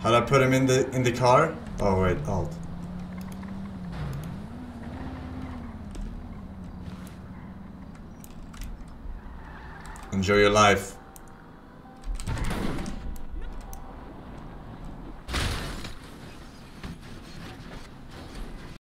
How do I put him in the car? Oh wait, alt. Enjoy your life.